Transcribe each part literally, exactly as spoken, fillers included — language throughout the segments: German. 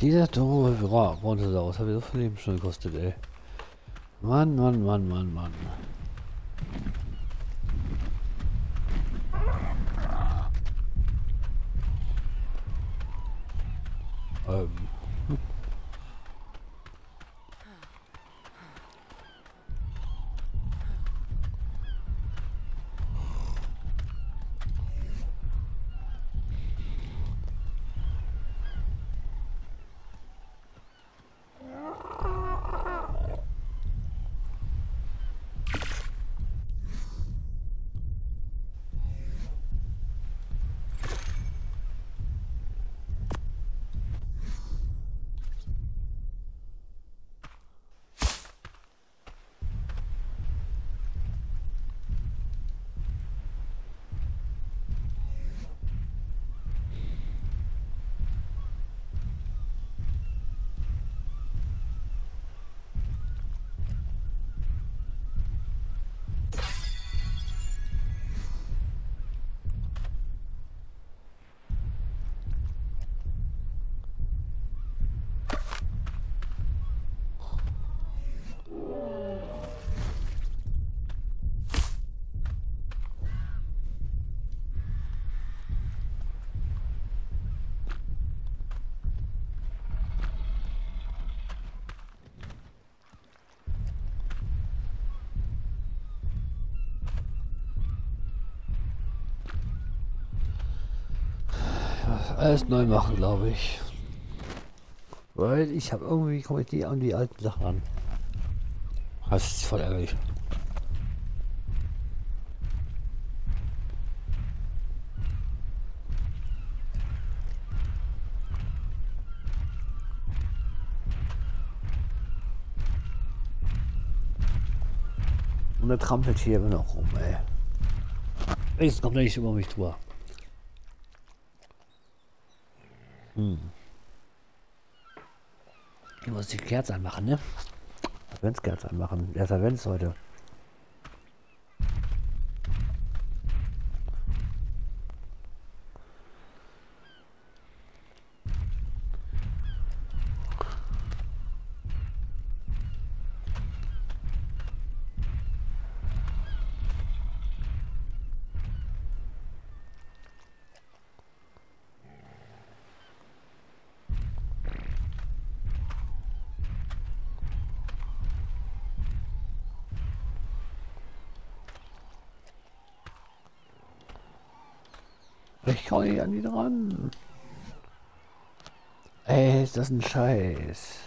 Dieser dumme Brontosaurus hat mir so viel Leben schon gekostet, ey. Mann, Mann, Mann, Mann, Mann. Ähm. Alles neu machen, glaube ich. Weil ich habe irgendwie, komme ich die an die alten Sachen an. Das ist voll ärgerlich. Und er trampelt hier immer noch rum, ey. Jetzt kommt er nicht über mich drüber. Hm. Ich muss die Kerze anmachen, ne? Adventskerze anmachen. Erst Advents heute. Ich komme nicht an die dran. Ey, ist das ein Scheiß.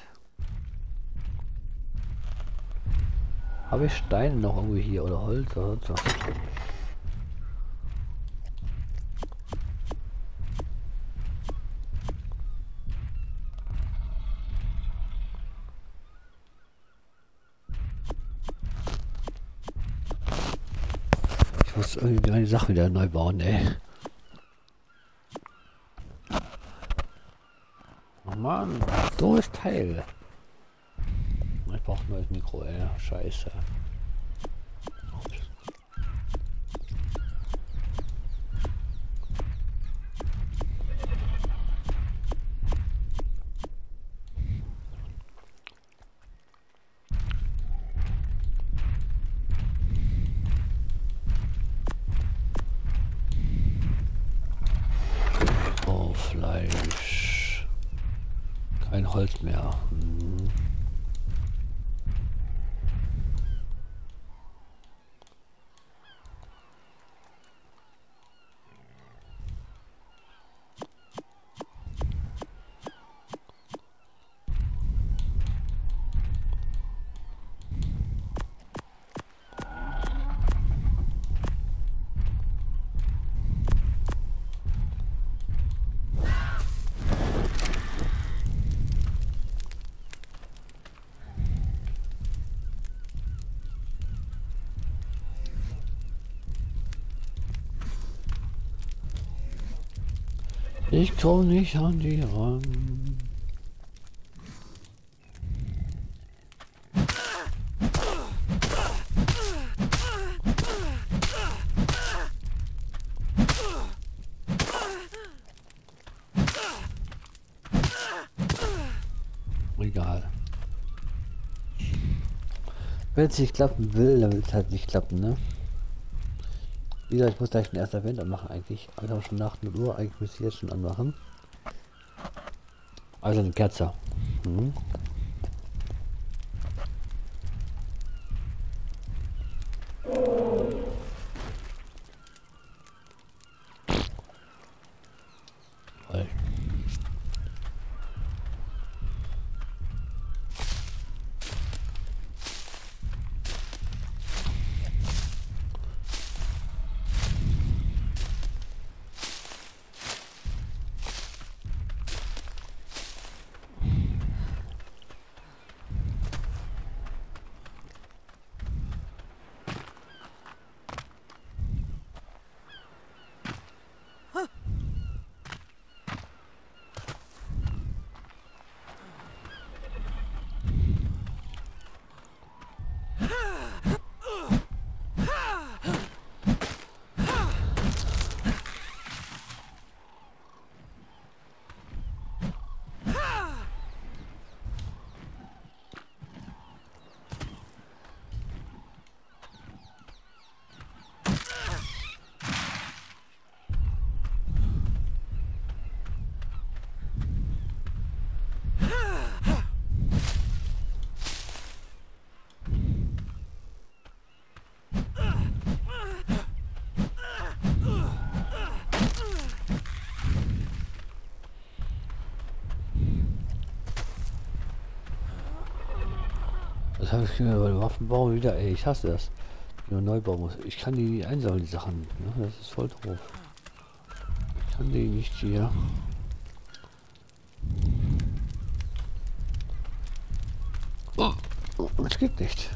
Habe ich Steine noch irgendwie hier oder Holz oder so? Ich muss irgendwie meine Sachen wieder neu bauen, ey. Mann, doofes Teil. Ich brauche ein neues Mikro, ey. Scheiße. Oh, Fleisch. Kein Holz mehr. Hm. Ich komme nicht an die ran. Wenn es nicht klappen will, dann will es halt nicht klappen, ne? Wie gesagt, ich muss gleich den ersten Advent anmachen eigentlich. Also schon nach null Uhr, eigentlich müsste ich jetzt schon anmachen. Also eine Kerze. Mhm. Das habe ich mir bei den Waffenbau wieder, ey, ich hasse das. Nur neu bauen muss. Ich kann die nicht einsammeln, die Sachen. Ne? Das ist voll doof. Ich kann die nicht hier. Oh, das geht nicht.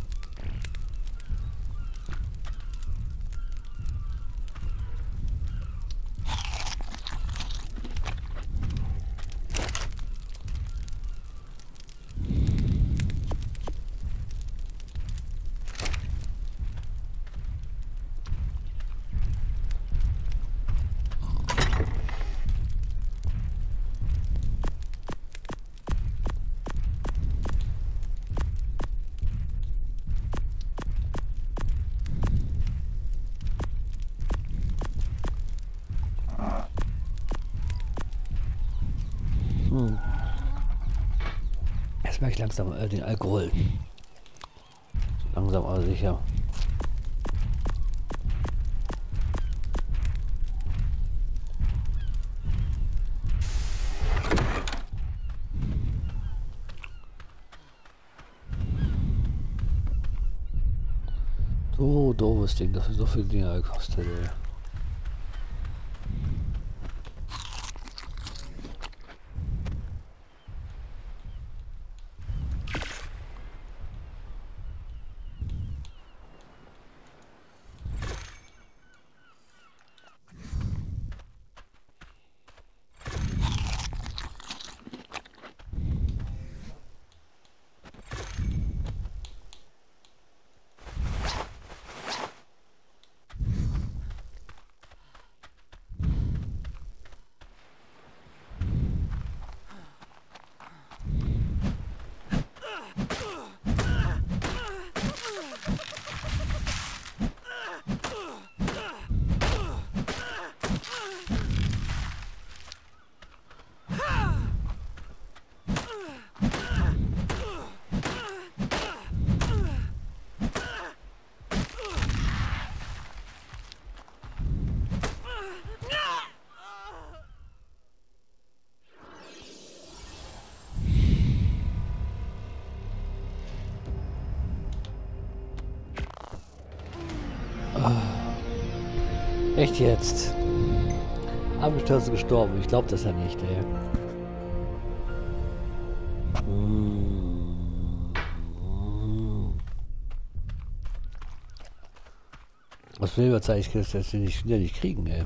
Hm. Jetzt merke ich langsam äh, den Alkohol. Langsam aber sicher. So doofes Ding, das so viel Dinge gekostet, ey. Echt jetzt? Abgestürzt gestorben. Ich glaube das ja nicht, ey. Was will ich jetzt das jetzt nicht, nicht kriegen, ey.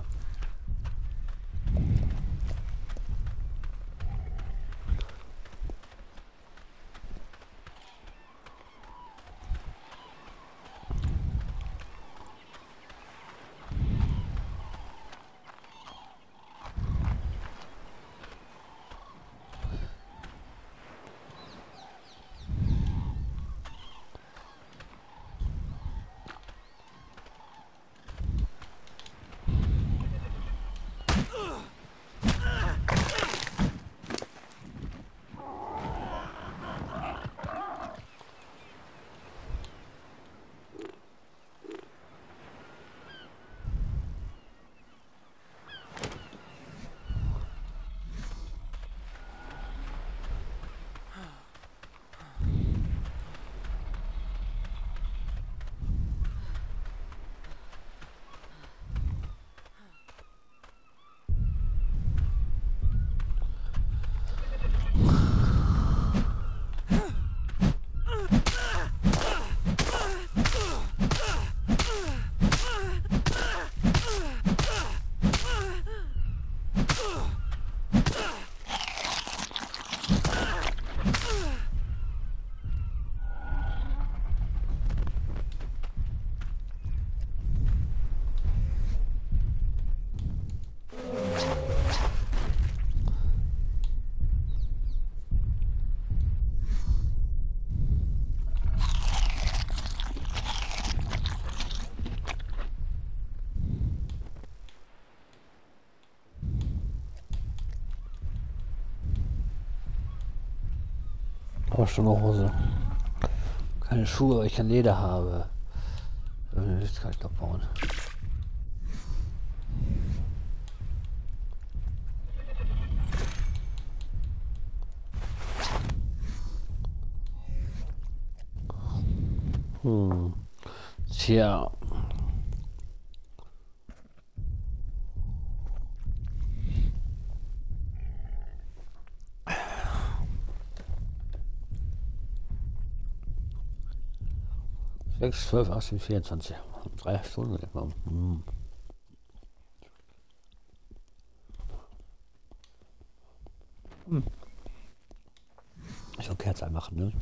brauche schon eine Hose. Keine Schuhe, weil ich kein Leder habe. Das kann ich doch bauen. Hm. Tja. sechs, zwölf, achtzehn, vierundzwanzig. Drei Stunden etwa. Hm. Hm. Ich will Kerze anmachen, ne?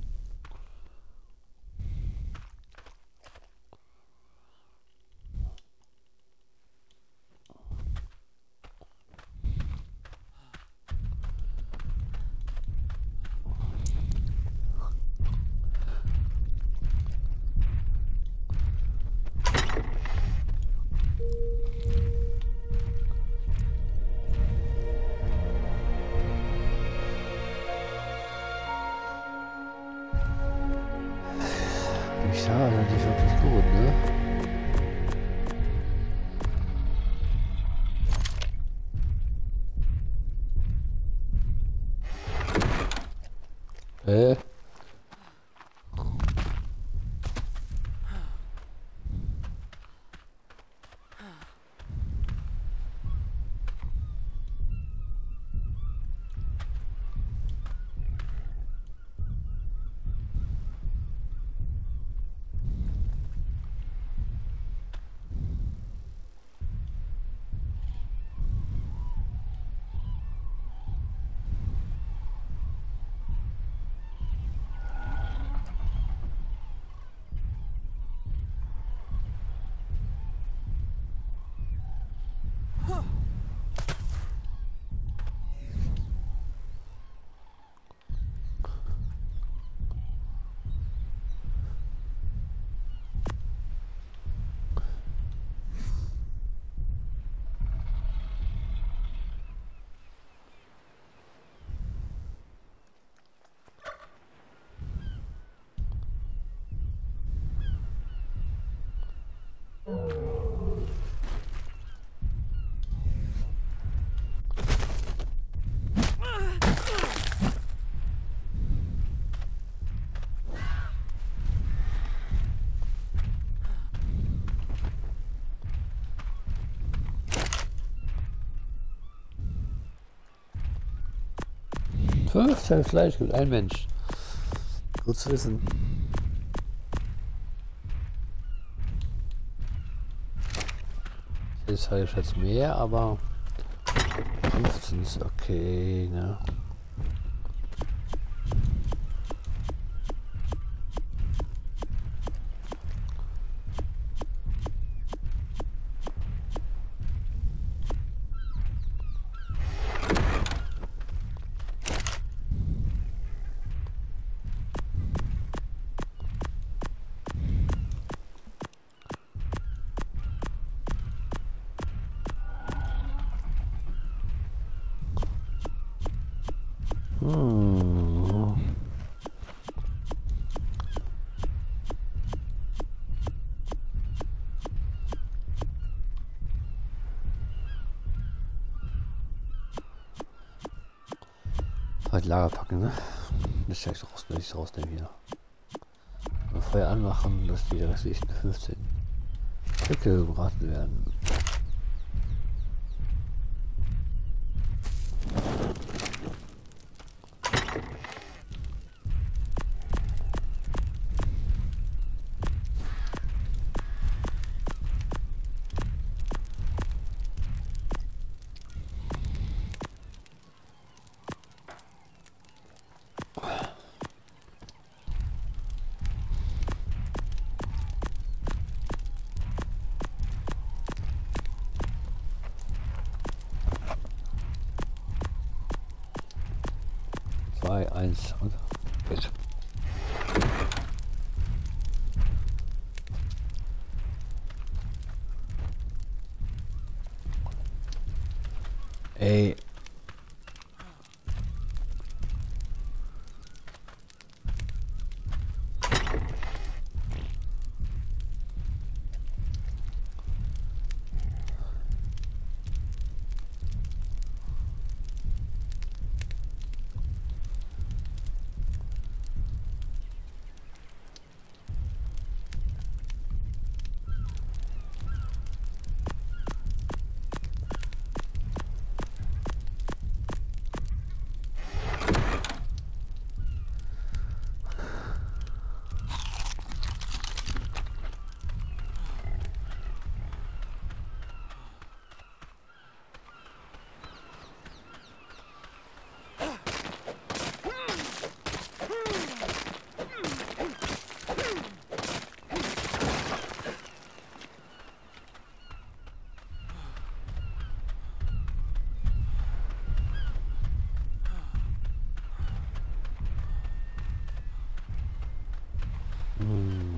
Ich sage, das ist wirklich gut, ne? Äh? fünfzehn Fleisch gibt ein Mensch. Gut zu wissen. Ist halt jetzt mehr, aber fünfzehn ist okay, ne? Hm. Halt Lager packen, ne? Das ist ja nicht raus, nicht rausnehmen hier. Mal Feuer anmachen, dass die restlichen fünfzehn Stücke gebraten werden. zwei, eins und bitte. Ey. Hm.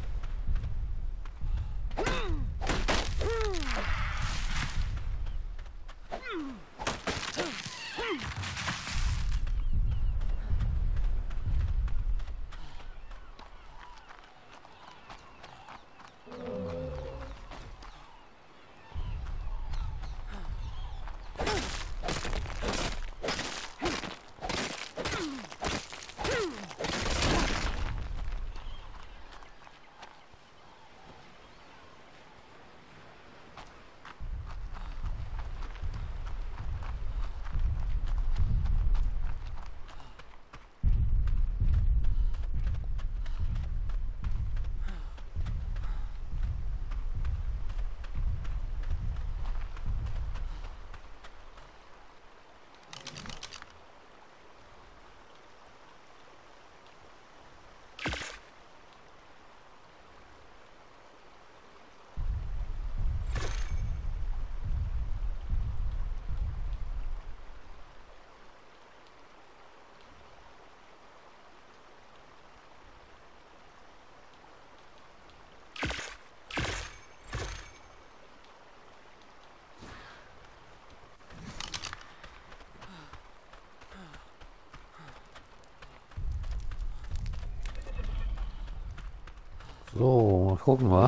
So, mal gucken wir.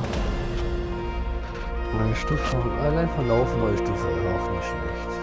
Neue Stufe, allein Verlauf, neue Stufe, auch nicht schlecht.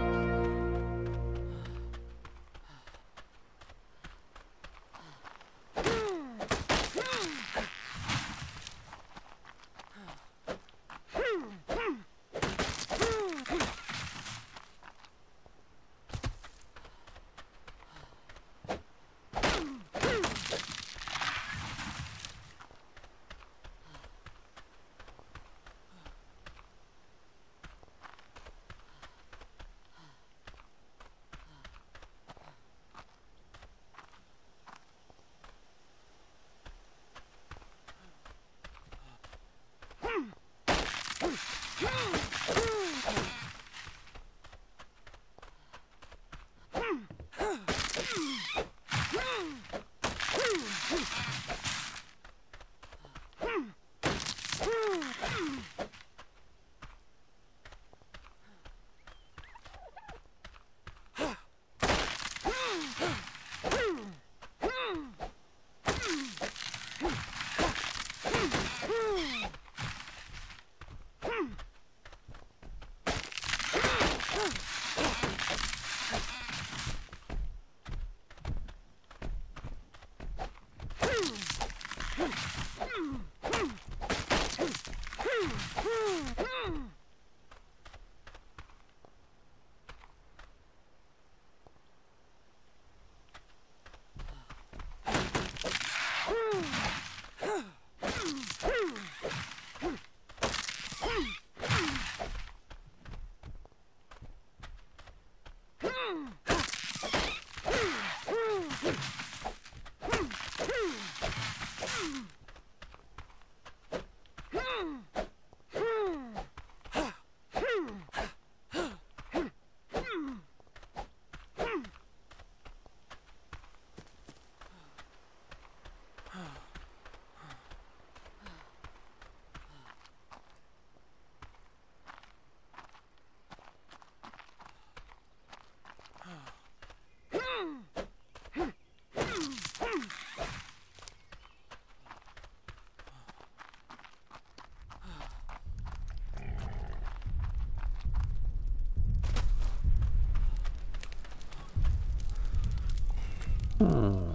Hm.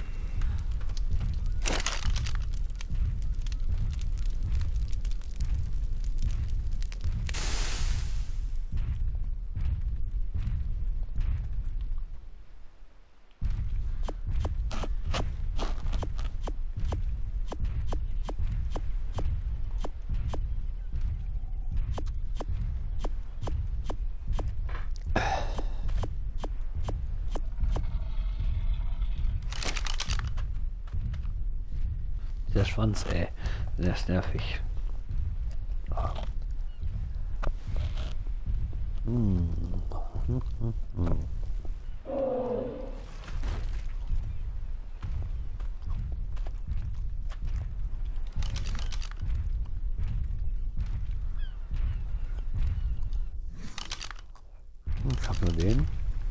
Der Schwanz, ey. Der ist nervig. Ah. Hm. Hm, hm, hm. Ich hab nur den.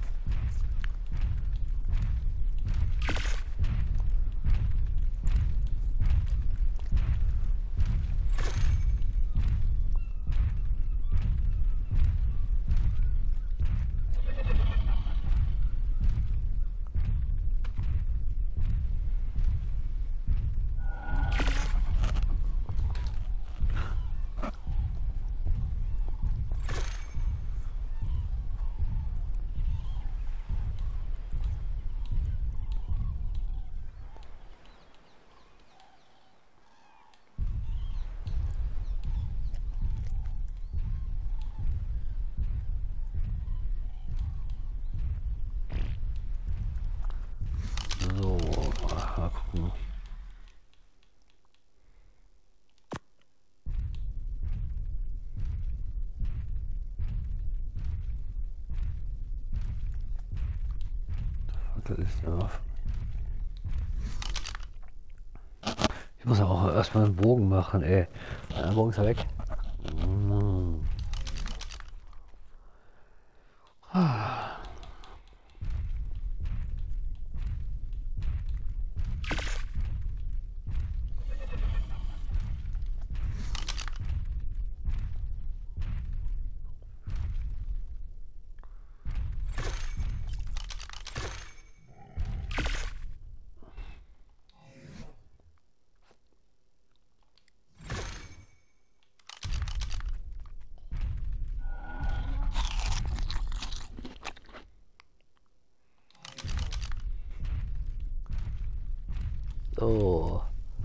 So, mal gucken. Das ist auf. Ich muss auch erstmal einen Bogen machen, ey. Der Bogen ist ja weg. Mm. Ah. So.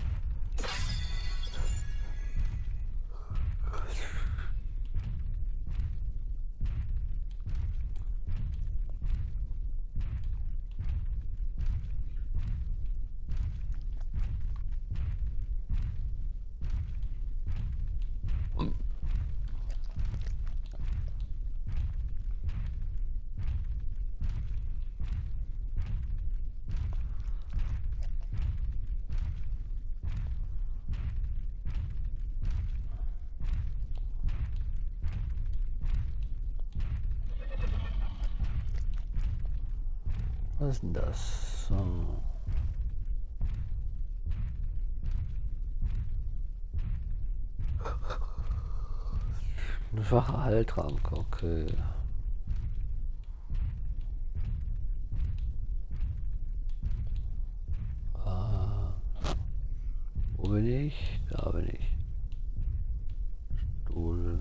Was ist denn das? So. Eine schwache Heiltrank, okay. Ah. Wo bin ich? Da bin ich. Stuhl.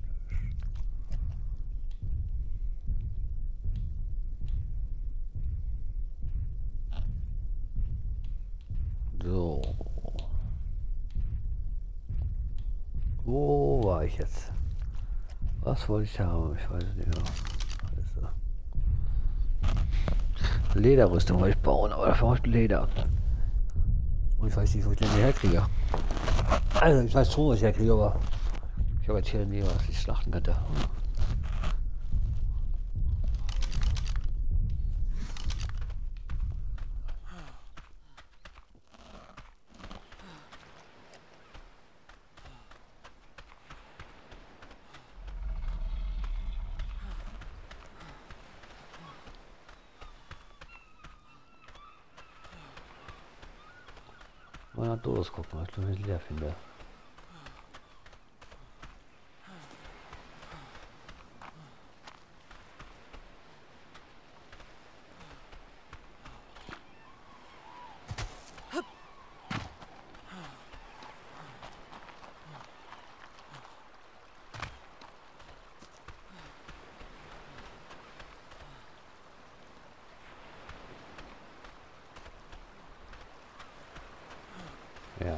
So. Wo war ich jetzt? Was wollte ich haben? Ich weiß es nicht mehr. Also. Lederrüstung wollte ich bauen, aber dafür brauche ich Leder. Und ich weiß nicht, wo ich den herkriege. Also ich weiß schon, was ich herkriege, aber ich habe jetzt hier nie was ich schlachten könnte. Mal durchgucken, was ich noch nicht leer finde. Ja.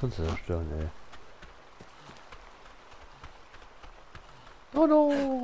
Sonst zerstören, ey. Oh no!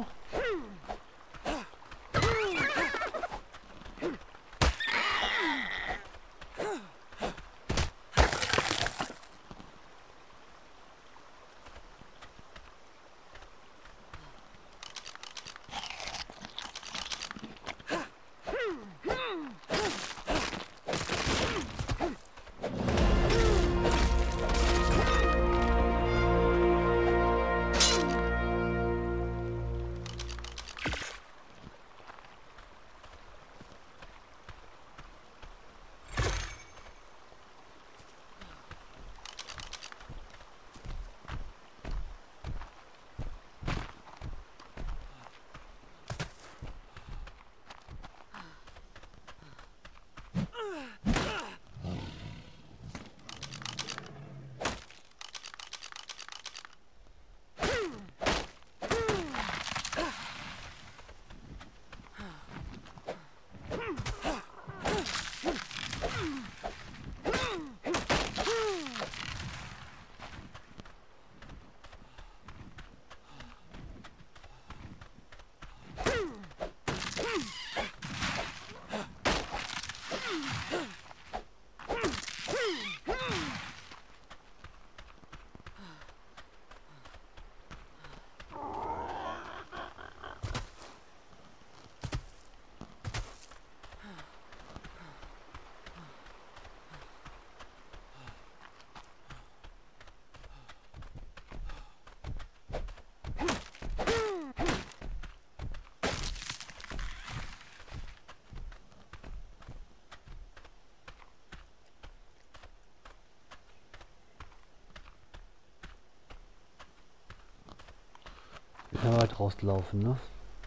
Ich kann weit rauslaufen, ne?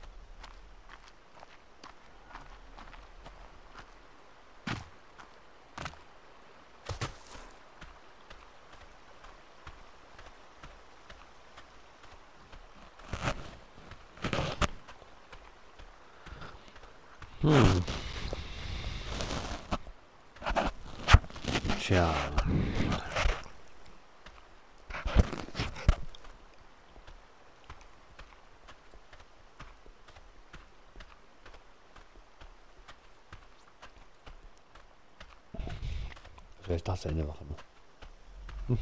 Hm. Tja. Vielleicht das Ende machen. Hm.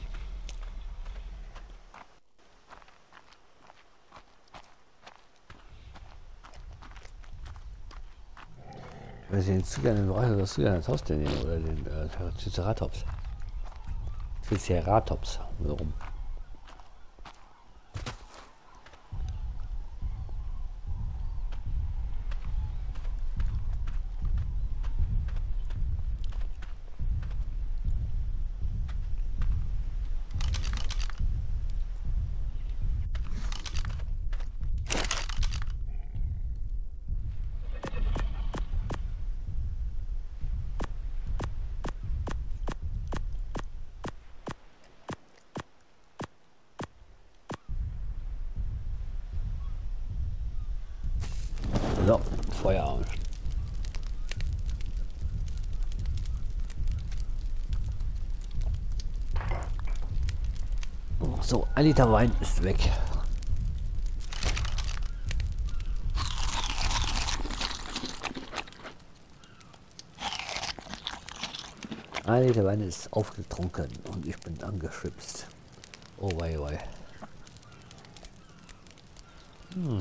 Wenn sie den zu gerne brauchen, das zu gerne das Haus denn nehmen oder den äh, Triceratops. Triceratops, warum? So, Feierabend. So, ein Liter Wein ist weg. Ein Liter Wein ist aufgetrunken und ich bin angeschwipst. Oh wei wei. Hm.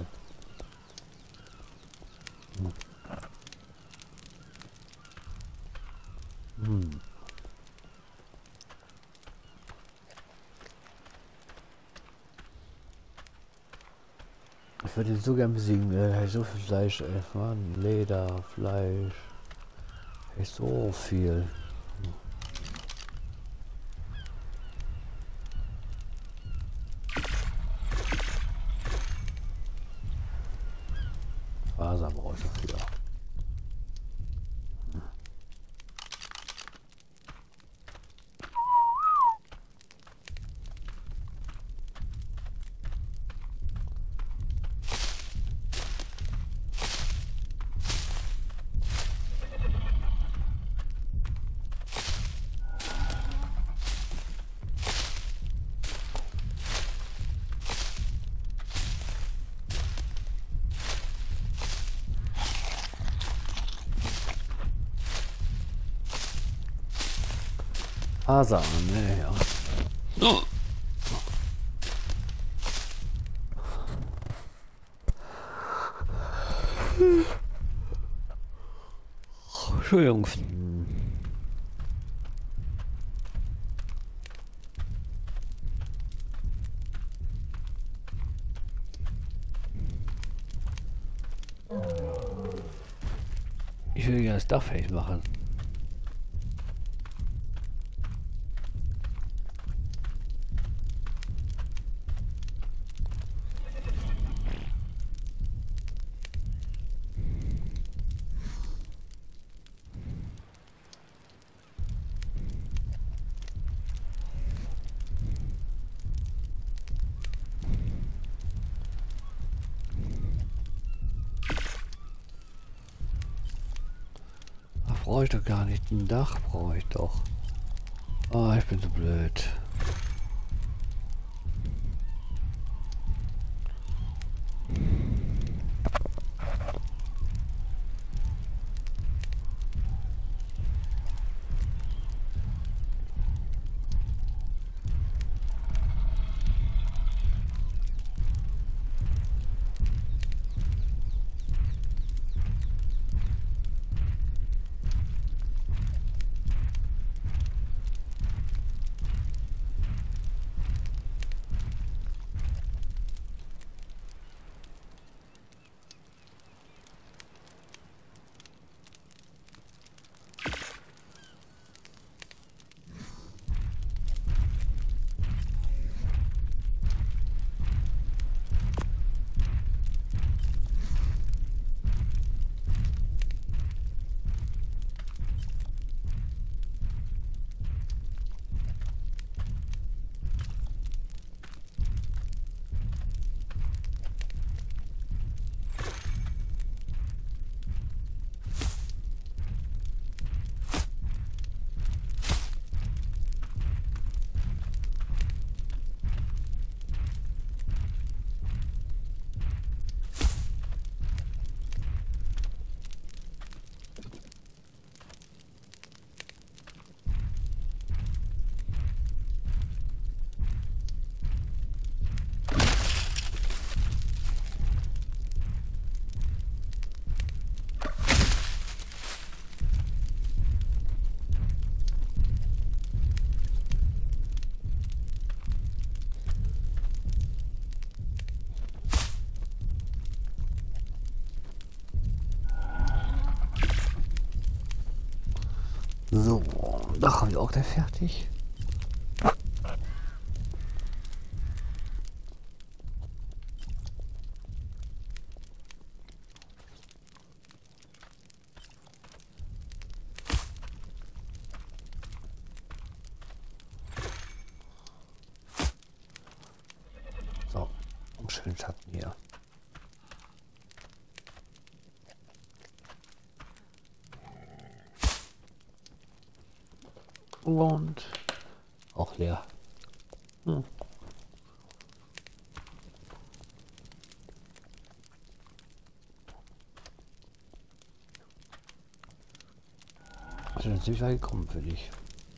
Hm. Ich würde ihn so gern besiegen. Äh, so viel Fleisch, ey. Mann, Leder, Fleisch. Echt so viel. Faser brauche ich dafür. Faser, ne, ja. Oh. Entschuldigung. Ich will gerne das Dach fertig machen. Brauche ich doch gar nicht. Ein Dach brauche ich doch. Ah, ich bin so blöd. So, Dach habe ich auch gleich fertig. So, einen schönen Schatten hier. Und auch leer. Hm. Also ziemlich weit gekommen für dich.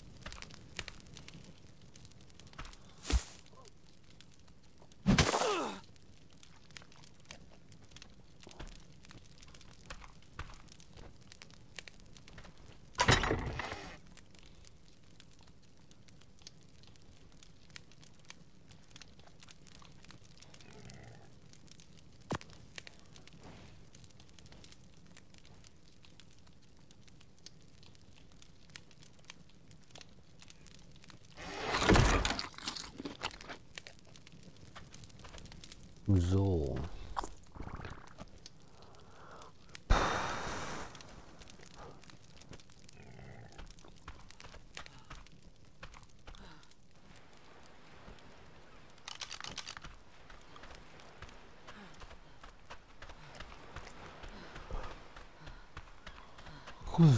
So. Puh.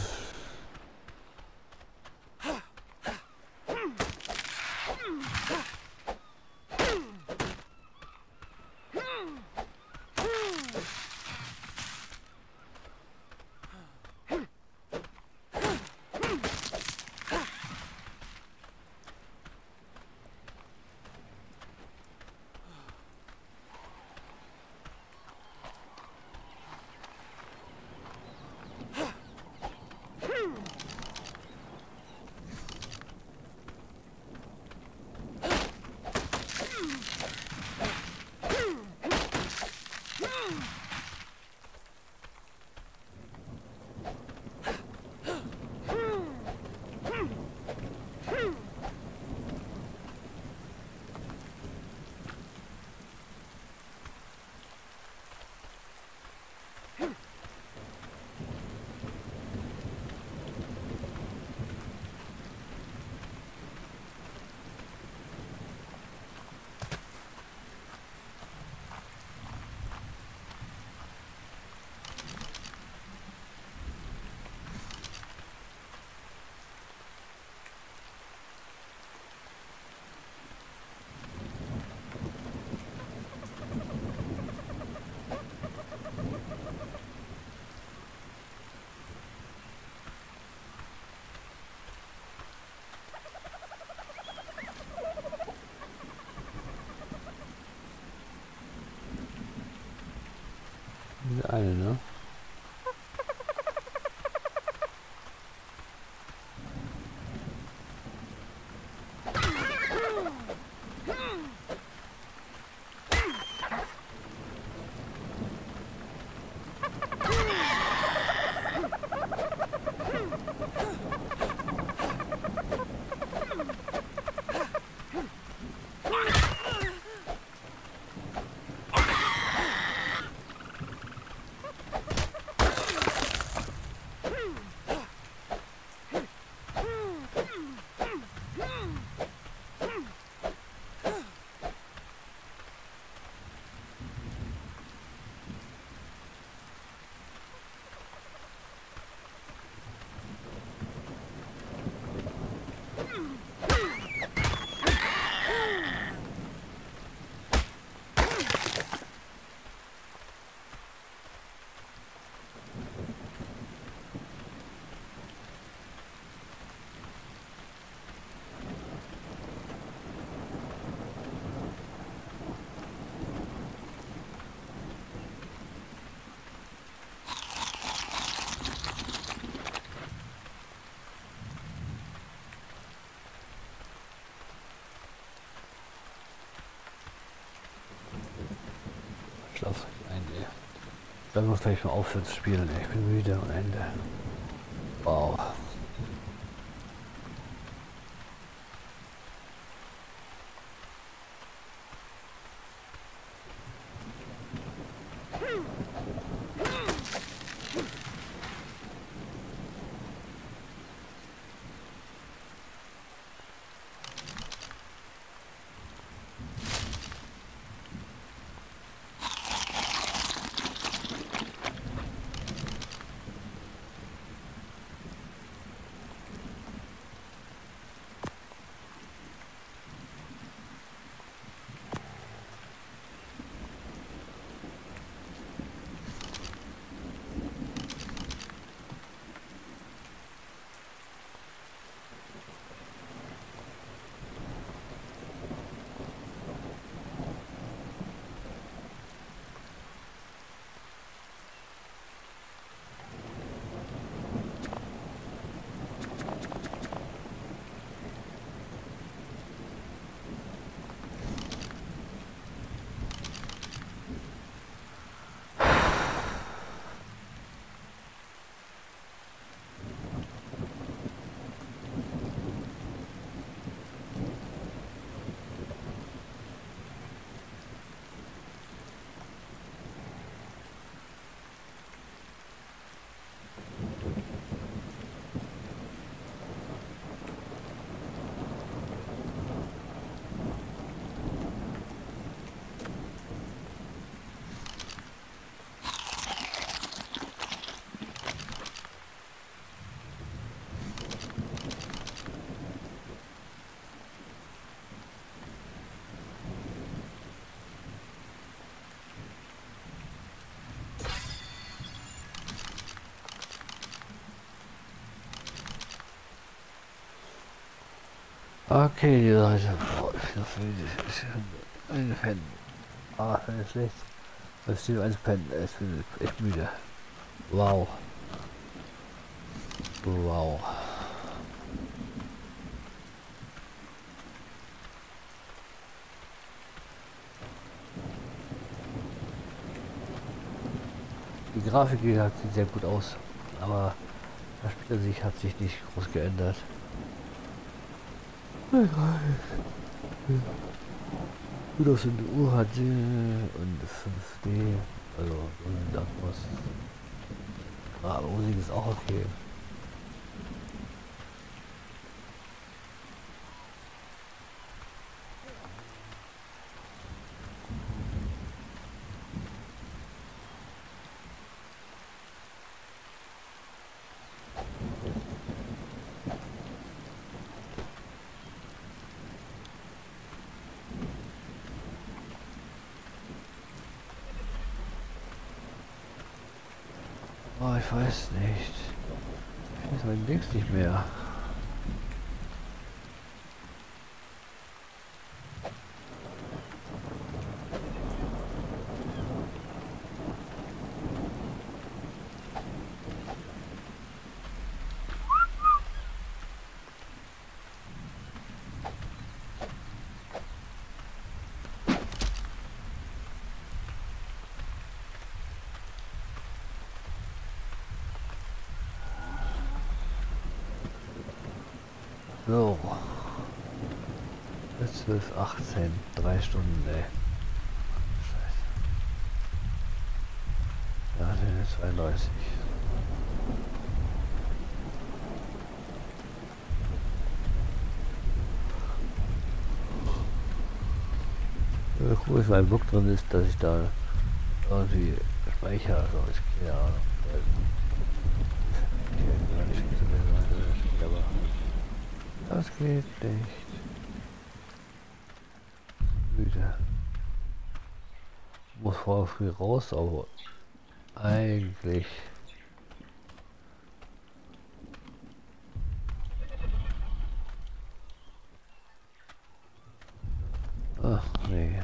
Diese eine, ne? Schlaf ein, ey. Dann muss vielleicht mal aufhören zu spielen, ey. Ich bin müde am Ende. Wow. Okay, die Seite. Boah, ich bin noch eine Fan. Ah, Fan ist schlecht. Das steht eins pennen. Ich bin echt müde. Wow. Wow. Die Grafik hat sieht sehr gut aus, aber das Spiel an sich hat sich nicht groß geändert. Windows und U H D und fünf D, also das was. Aber Musik ist auch okay. Oh, ich weiß nicht. Ich weiß mein Dings nicht mehr. So. Bis zwölf, achtzehn, drei Stunden, ey. Scheiße. Ja, nee, zweiunddreißig. Ja, cool, dass mein Book drin ist, dass ich da irgendwie Speicher, also ich keine Ahnung. Das geht nicht. Müde. Muss vorher früh raus, aber eigentlich. Ach nee.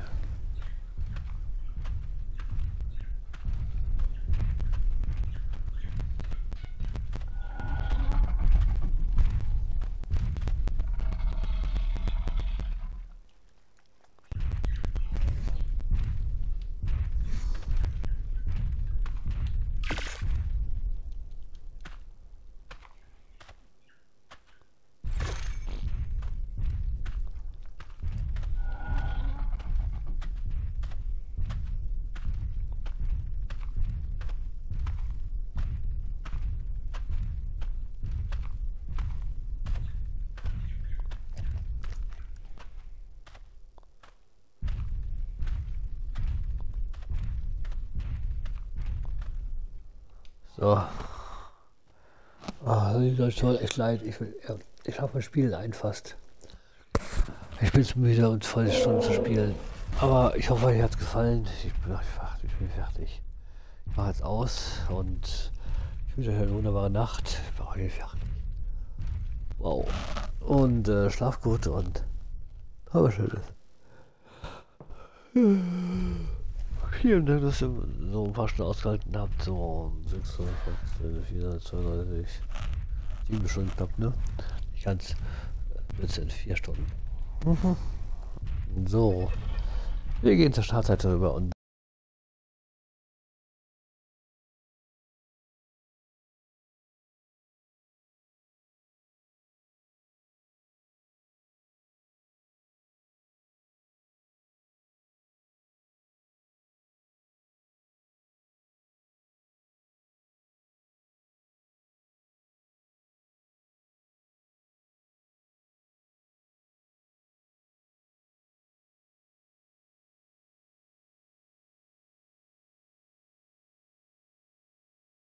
So. Ah, das tut echt leid. Ich, will, ja, ich schaffe das Spiel ein fast. Ich bin zu müde und voll Stunden zu spielen. Aber ich hoffe, euch hat es gefallen. Ich bin, ach, ich bin fertig. Ich mache jetzt aus und ich wünsche euch eine wunderbare Nacht. Ich bin heute fertig. Wow. Und äh, schlaf gut und habe schönes. Vielen Dank, dass ihr so ein paar Stunden ausgehalten habt. So sechs, vier, zweiunddreißig, sieben Stunden knapp, ne? Ich kann es jetzt in vier Stunden. Mhm. So. Wir gehen zur Startseite rüber und